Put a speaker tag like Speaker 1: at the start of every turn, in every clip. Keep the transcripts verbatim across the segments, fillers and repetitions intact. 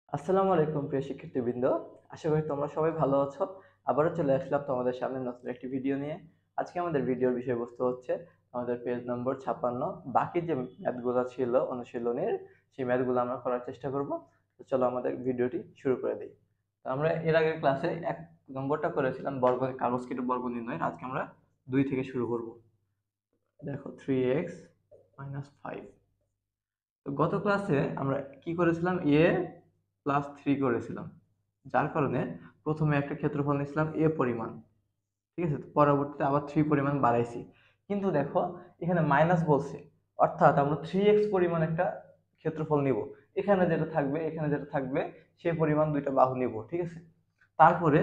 Speaker 1: আসসালামু আলাইকুম প্রিয় শিক্ষার্থীবৃন্দ। আশা করি তোমরা সবাই ভালো আছো। আবারও চলে আসলাম তোমাদের সামনে নতুন একটি ভিডিও নিয়ে। আজকে আমাদের ভিডিওর বিষয়বস্তু হচ্ছে আমাদের পেজ নম্বর ছাপ্পান্ন। বাকি যে ম্যাথগুলো ছিল অনুশীলনের, সেই ম্যাথগুলো আমরা করার চেষ্টা করব। তো চলো আমাদের ভিডিওটি শুরু করে দিই। তো আমরা এর আগের ক্লাসে এক নম্বরটা করেছিলাম বর্গ কাগজ কেটে বর্গ নির্ণয়। আজকে আমরা দুই থেকে শুরু করব। দেখো থ্রি এক্স মাইনাস ফাইভ। তো গত ক্লাসে আমরা কি করেছিলাম, এ প্লাস থ্রি করেছিলাম, যার কারণে প্রথমে একটা ক্ষেত্রফল নিয়েছিলাম এ পরিমাণ। ঠিক আছে, তো পরবর্তীতে আবার থ্রি পরিমাণ বাড়াইছি। কিন্তু দেখো এখানে মাইনাস বলছে, অর্থাৎ আমরা থ্রি এক্স পরিমাণ একটা ক্ষেত্রফল নিব। এখানে যেটা থাকবে এখানে যেটা থাকবে সেই পরিমাণ দুইটা বাহু নিব। ঠিক আছে, তারপরে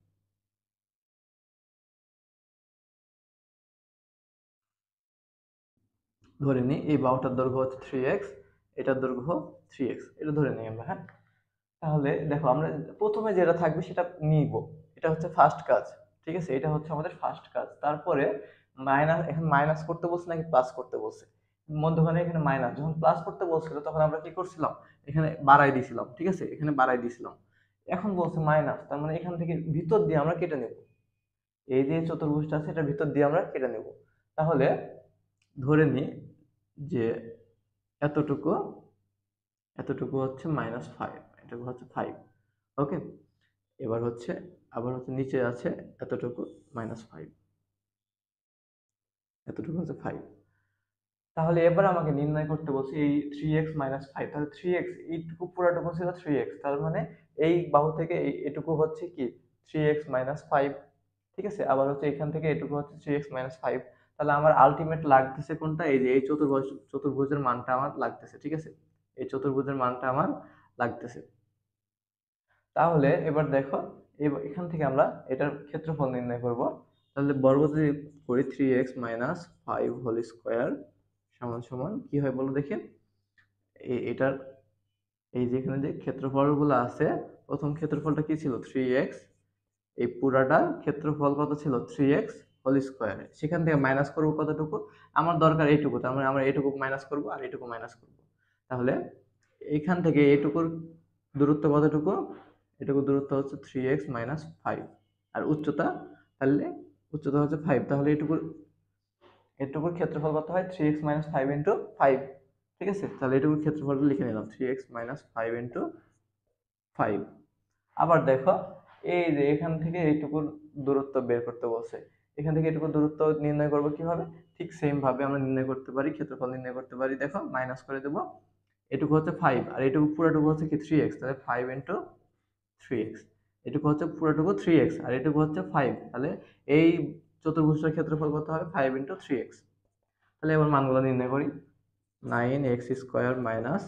Speaker 1: ধরে নিই এই বাহুটার দৈর্ঘ্য হচ্ছে থ্রি এক্স, এটার দৈর্ঘ্য থ্রি এক্স, এটা ধরে নিই আমরা। হ্যাঁ, তাহলে দেখো আমরা প্রথমে যেটা থাকবে সেটা নিব, এটা হচ্ছে ফার্স্ট কাজ। ঠিক আছে, এটা হচ্ছে আমাদের ফার্স্ট কাজ। তারপরে মাইনাস, এখন মাইনাস করতে বলছে নাকি প্লাস করতে বলছে? মধ্যখানে এখানে মাইনাস, যখন প্লাস করতে বলছিল তখন আমরা কি করছিলাম, এখানে বাড়াই দিয়েছিলাম। ঠিক আছে, এখানে বাড়াই দিয়েছিলাম। এখন বলছে মাইনাস, তার মানে এখান থেকে ভিতর দিয়ে আমরা কেটে নেব। এই যে চতুর্ভুজটা আছে এটা ভিতর দিয়ে আমরা কেটে নেব। তাহলে ধরে নিই যে এতটুকু এতটুকু হচ্ছে মাইনাস ফাইভ, এটুকু হচ্ছে ফাইভ। ওকে, এবার হচ্ছে আবার হচ্ছে নিচে আছে এতটুকু মাইনাস ফাইভ, এতটুকু হচ্ছে ফাইভ। তাহলে এবার আমাকে নির্ণয় করতে বলছে এই থ্রি এক্স মাইনাস ফাইভ। তাহলে থ্রি এক্স এইটুকু পুরাটুকু ছিল থ্রি এক্স, তার মানে এই বাহু থেকে এই এটুকু হচ্ছে কি থ্রি এক্স মাইনাস ফাইভ। ঠিক আছে, আবার হচ্ছে এখান থেকে এটুকু হচ্ছে থ্রি এক্স মাইনাস ফাইভ। তাহলে আমার আলটিমেট লাগতেছে কোনটা, এই যে এই চতুর্ভুজ চতুর্ভুজের মানটা আমার লাগতেছে। ঠিক আছে, এই চতুর্ভুজের মানটা আমার লাগতেছে। তাহলে এবার দেখো এখান থেকে আমরা এটার ক্ষেত্রফল নির্ণয় করব। তাহলে বর্গ যদি করি three x minus five whole square সমান সমান কি হয় বলো দেখি। এটার এই যে এখানে যে ক্ষেত্রফলগুলো আছে, প্রথম ক্ষেত্রফলটা কি ছিল থ্রি এক্স, এই পুরাটার ক্ষেত্রফল কত ছিল থ্রি এক্স হোল স্কোয়ার। সেখান থেকে মাইনাস করবো কতটুকু, আমার দরকার এইটুকু, তার মানে আমরা এইটুকু মাইনাস করবো আর এইটুকু মাইনাস করবো। তাহলে এইখান থেকে এইটুকুর দূরত্ব কতটুকু, এটুকু দূরত্ব হচ্ছে থ্রি এক্স মাইনাস ফাইভ, আর উচ্চতা, তাহলে উচ্চতা হচ্ছে ফাইভ। তাহলে এটুকুর এটুকুর ক্ষেত্রফল কত হয় three x minus five into five. ঠিক আছে, তাহলে এটুকুর ক্ষেত্রফলটা লিখে নিলাম three x minus five into five. আবার দেখো এই যে এখান থেকে এইটুকুর দূরত্ব বের করতে বলছে, এখান থেকে এটুকু দূরত্ব নির্ণয় করবো কিভাবে, ঠিক সেম ভাবে আমরা নির্ণয় করতে পারি, ক্ষেত্রফল নির্ণয় করতে পারি। দেখো মাইনাস করে দেবো, এটুকু হচ্ছে ফাইভ আর এটুকু পুরোটুকু হচ্ছে কি থ্রি এক্স, তাহলে ফাইভ ইন্টু থ্রি এক্স। এটুকু হচ্ছে পুরোটুকু থ্রি এক্স আর এটুকু হচ্ছে ফাইভ, তাহলে এই চতুর্ভুজের ক্ষেত্রফল কত হবে ফাইভ ইন্টু থ্রি এক্স। তাহলে এবার মানগুলো নির্ণয় করি। নাইন এক্স স্কোয়ার মাইনাস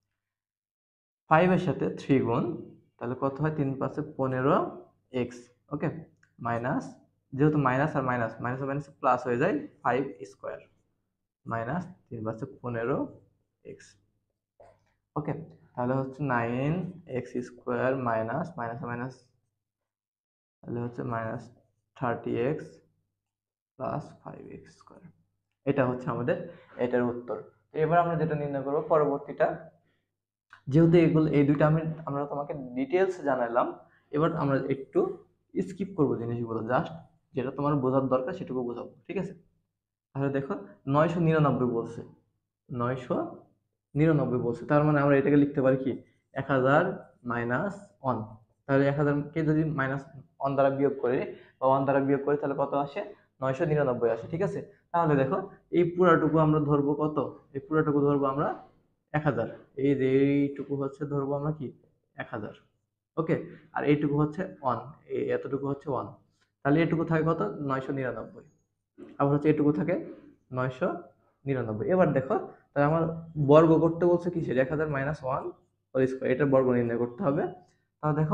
Speaker 1: ফাইভের সাথে থ্রি গুণ, তাহলে কত হয় তিন পাঁচে পনেরো এক্স। ওকে, মাইনাস, যেহেতু মাইনাস আর মাইনাস মাইনাস মাইনাস প্লাস হয়ে যায়, ফাইভ স্কোয়ার মাইনাস তিন পাঁচে পনেরো এক্স। ওকে, তাহলে হচ্ছে nine x square minus minus minus, তাহলে হচ্ছে minus thirty x plus five x square. এটা হচ্ছে আমাদের এটার উত্তর। এবার আমরা যেটা নির্ণয় করবো পরবর্তীটা, যেহেতু এগুলো এই দুইটা আমি আমরা তোমাকে ডিটেলস জানালাম, এবার আমরা একটু স্কিপ করবো জিনিসগুলো, জাস্ট যেটা তোমার বোঝার দরকার সেটুকু বোঝাবো। ঠিক আছে, তাহলে দেখো নয়শো নিরানব্বই বলছে, নয়শো নিরানব্বই বলছে, তার মানে আমরা এটাকে লিখতে পারি কি এক হাজার মাইনাস ওয়ান। তাহলে এক হাজারকে যদি মাইনাস ওয়ান দ্বারা বিয়োগ করে বা ওয়ান দ্বারা বিয়োগ করে তাহলে কত আসে, নয়শো নিরানব্বই আসে। ঠিক আছে, তাহলে দেখো এই পুরাটুকু আমরা ধরবো কত, এই পুরাটুকু ধরবো আমরা এক হাজার। এই যে এইটুকু হচ্ছে ধরবো আমরা কি এক হাজার। ওকে, আর এইটুকু হচ্ছে ওয়ান, এই এতটুকু হচ্ছে ওয়ান। তাহলে এটুকু থাকে কত নয়শো নিরানব্বই, আবার হচ্ছে এটুকু থাকে নয়শো নিরানব্বই। এবার দেখো তাহলে আমার বর্গ করতে বলছে কিসের, এক হাজার মাইনাস ওয়ান হোল স্কোয়ার, এটার বর্গ নির্ণয় করতে হবে। তাহলে দেখো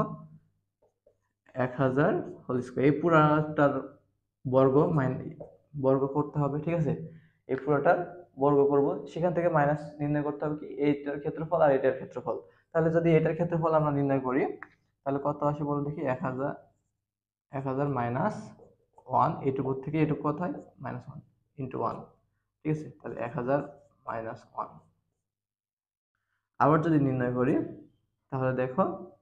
Speaker 1: এক হাজার হোল স্কোয়ার, এই পুরাটার বর্গ মাইন বর্গ করতে হবে। ঠিক আছে, এই পুরোটার বর্গ করব, সেখান থেকে মাইনাস নির্ণয় করতে হবে কি এইটার ক্ষেত্রফল আর এটার ক্ষেত্রফল। তাহলে যদি এটার ক্ষেত্রফল আমরা নির্ণয় করি তাহলে কত আসে বলো দেখি, এক হাজার এক হাজার মাইনাস ওয়ান, এটুকু থেকে এটুকু কত হয় মাইনাস ওয়ান ইন্টু ওয়ান। ঠিক আছে, তাহলে এক হাজার মাইনাস ওয়ান। আবার যদি নির্ণয় করি তাহলে দেখো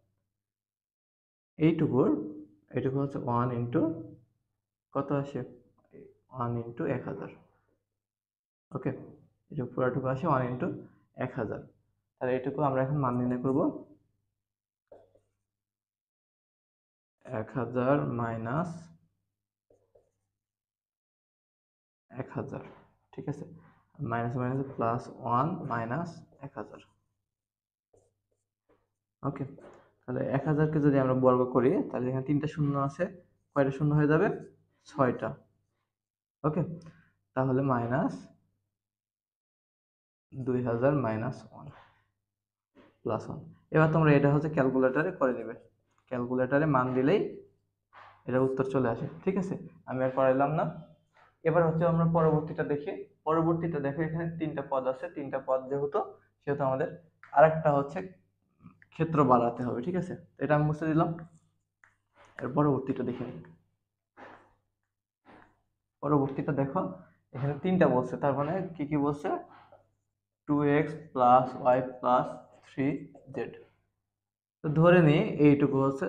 Speaker 1: এইটুকুর এইটুকু হচ্ছে ওয়ান ইন্টু কত আসে, ওয়ান ইন্টু এক হাজার। ওকে, এটুকু পুরোটুকু আসে ওয়ান ইন্টু এক হাজার। তাহলে এটুকু আমরা এখন মান নির্ণয় করব, এক হাজার মাইনাস এক হাজার, ঠিক আছে, minus minus plus one minus এক হাজার। ওকে, তাহলে এক হাজারকে যদি আমরা বর্গ করি তাহলে এখানে তিনটা শূন্য আছে, কয়টা শূন্য হয়ে যাবে, ছয়টা। ওকে, তাহলে মাইনাস দুই হাজার মাইনাস ওয়ান প্লাস ওয়ান। এবার তোমরা এটা হচ্ছে ক্যালকুলেটারে করে নেবে, ক্যালকুলেটারে মান দিলেই এটা উত্তর চলে আসে। ঠিক আছে, আমি আর করাইলাম না। এবার হচ্ছে আমরা পরবর্তীটা দেখি। পরবর্তীটা দেখো এখানে তিনটা পদ আছে, তিনটা পদ যেহেতু সেহেতু আমাদের আরেকটা হচ্ছে ক্ষেত্র বাড়াতে হবে। ঠিক আছে, এটা আমি মুছে দিলাম। এর পরবর্তীটা দেখে নিই। পরবর্তীটা দেখো এখানে তিনটা বলছে, তার মানে কি কি বলছে, two x plus y plus three z. তো ধরে নিই এইটুকু হচ্ছে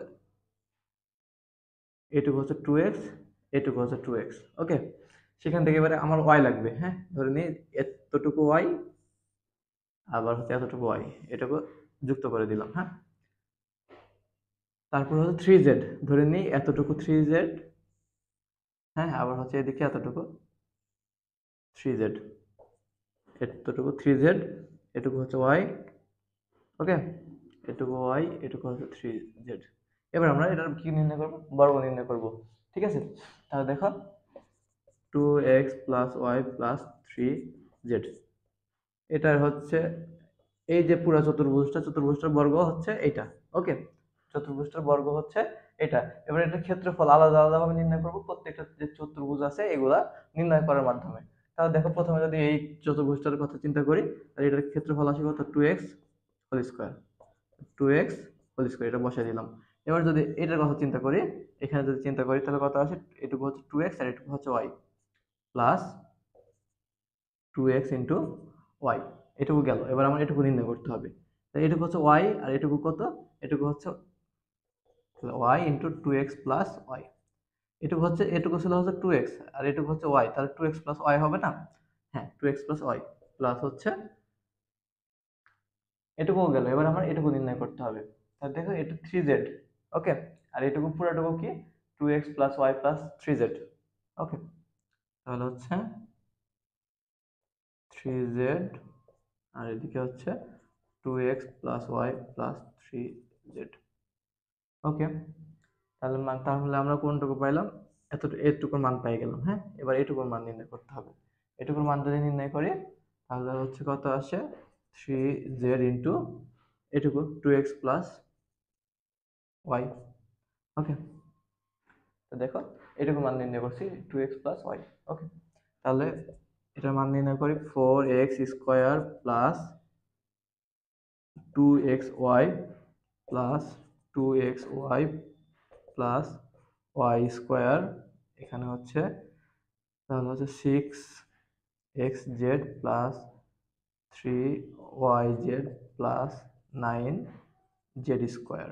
Speaker 1: এইটুকু হচ্ছে টু এক্স, এইটুকু হচ্ছে টু এক্স। ওকে, সেখান থেকে এবারে আমার ওয়াই লাগবে। হ্যাঁ, ধরে নিই এতটুকু ওয়াই আবার হচ্ছে এতটুকু ওয়াই, এটুকু যুক্ত করে দিলাম। হ্যাঁ, তারপর হচ্ছে থ্রি জেড, ধরে নিই এতটুকু থ্রি জেড। হ্যাঁ, আবার হচ্ছে এদিকে এতটুকু থ্রি জেড, এতটুকু থ্রি জেড, এটুকু হচ্ছে ওয়াই। ওকে, এটুকু ওয়াই, এটুকু হচ্ছে থ্রি জেড। এবার আমরা এটার কি নির্ণয় করবো, বর্গ নির্ণয় করব। ঠিক আছে, তাহলে দেখো two x plus y plus three z, এটার হচ্ছে এই যে পুরো চতুর্ভুজটা, চতুর্ভুজটার বর্গ হচ্ছে এটা। ওকে, চতুর্ভুজটার বর্গ হচ্ছে এটা। এবার এটা ক্ষেত্রফল আলাদা আলাদা ভাবে নির্ণয় করব, প্রত্যেকটা যে চতুর্ভুজ আছে এগুলা নির্ণয় করার মাধ্যমে। তাহলে দেখো প্রথমে যদি এই চতুর্ভুজটার কথা চিন্তা করি তাহলে এটার ক্ষেত্রফল আসে কত, two x whole square, two x whole square, এটা বসাই দিলাম। এবার যদি এটার কথা চিন্তা করি, এখানে যদি চিন্তা করি তাহলে কত আসে, এটুকু হচ্ছে টু এক্স আর এটুকু হচ্ছে y plus two x into y, এটুকু গেল। এবার আমার এটুকু নির্ণয় করতে হবে। তাই এটুকু হচ্ছে ওয়াই আর এটুকু কত, এটুকু হচ্ছে y into two x plus y. এটুকু হচ্ছে এটুকু ছিল হচ্ছে টু এক্স আর এটুকু হচ্ছে ওয়াই, তাহলে টু এক্স প্লাস ওয়াই হবে না। হ্যাঁ, two x plus y plus হচ্ছে এটুকুও গেল। এবার আমার এটুকু নির্ণয় করতে হবে। তাহলে দেখো এটা থ্রি জেড। ওকে, আর এটুকু পুরোটুকু কি, two x plus y plus three z. Okay, তাহলে হচ্ছে থ্রি জেড আর এদিকে হচ্ছে two x plus y plus three z. Okay, তাহলে মান, তাহলে আমরা কোনটুকু পাইলাম, এত এটুকুর মান পাই গেলাম। হ্যাঁ, এবার এটুকুর মান নির্ণয় করতে হবে। এটুকুর মান যদি নির্ণয় করি তাহলে হচ্ছে কত আসে, থ্রি জেড ইন্টু এটুকু two x plus y. Okay, তো দেখো এটুকু মান নির্ণয় করছি, two x plus y. Okay, তাহলে এটার মান নির্ণয় করি, four x square plus two x y plus two x y plus y square, এখানে হচ্ছে তাহলে হচ্ছে six x z plus three y z plus nine z square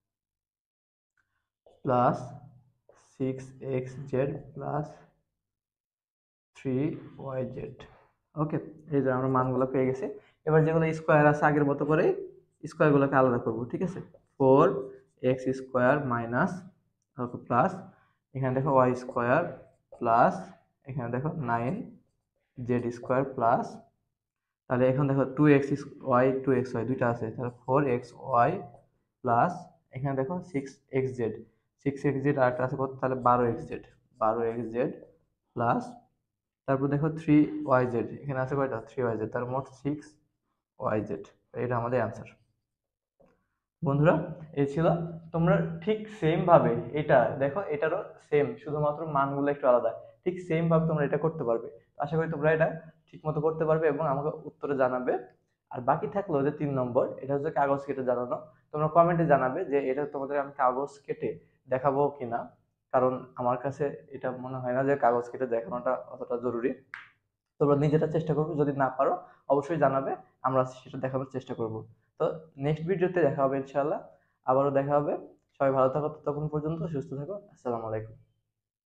Speaker 1: plus six x z plus three y z. Okay, এই যে আমরা মানগুলো পেয়ে গেছি। এবার যেগুলো স্কোয়ার আছে আগের মতো করে স্কোয়ারগুলোকে আলাদা করব। ঠিক আছে, four x square minus plus এখানে দেখো ওয়াই স্কোয়ার প্লাস এখানে দেখো নাইন জেড স্কোয়ার প্লাস, তাহলে এখন দেখো two x y two x y দুইটা আছে, তাহলে ফোর এক্স ওয়াই প্লাস এখানে দেখো six x z, six x z আর একটা আছে কত, তাহলে বারো এক্স জেড, বারো এক্স জেড প্লাস তারপর দেখো থ্রি ওয়াই জেড, এখানে আছে কয়টা, থ্রি ওয়াই জেড, তার মোট সিক্স ওয়াই জেড। এটা আমাদের অ্যান্সার। বন্ধুরা, এই ছিল। তোমরা ঠিক সেম ভাবে এটা দেখো, এটারও সেম, শুধুমাত্র মানগুলো একটু আলাদা। ঠিক সেম ভাবে তোমরা এটা করতে পারবে। আশা করি তোমরা এটা ঠিক মতো করতে পারবে এবং আমাকে উত্তরে জানাবে। আর বাকি থাকলো যে তিন নম্বর, এটা হচ্ছে কাগজ কেটে জানানো। তোমরা কমেন্টে জানাবে যে এটা তোমাদের আমি কাগজ কেটে দেখাবো কিনা, কারণ আমার কাছে এটা মনে হয় না যে কাগজ কেটে দেখানোটা অতটা জরুরি। তোমরা নিজেরা চেষ্টা করবে, যদি না পারো অবশ্যই জানাবে, আমরা সেটা দেখানোর চেষ্টা করব। তো নেক্সট ভিডিওতে দেখা হবে ইনশাআল্লাহ, আবারও দেখা হবে। সবাই ভালো থাকো, ততক্ষণ পর্যন্ত সুস্থ থাকো। আসসালামু আলাইকুম।